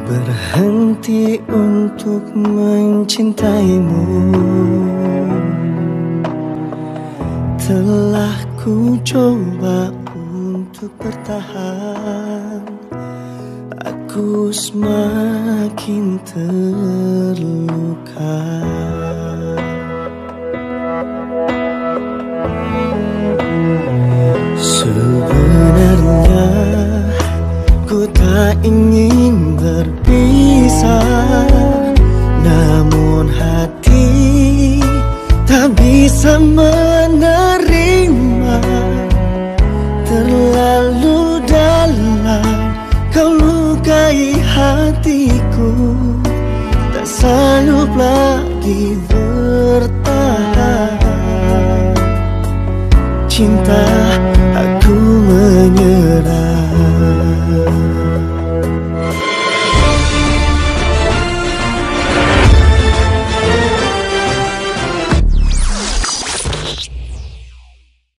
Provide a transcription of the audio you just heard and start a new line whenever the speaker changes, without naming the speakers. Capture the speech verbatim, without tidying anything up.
berhenti untuk mencintaimu. Telah ku coba untuk bertahan, aku semakin terluka. Sebenarnya ku tak ingin berpisah, namun hati tak bisa menerima. Terlalu dalam kau lukai hatiku, tak sanggup lagi bertahan. Cinta, aku menyerah.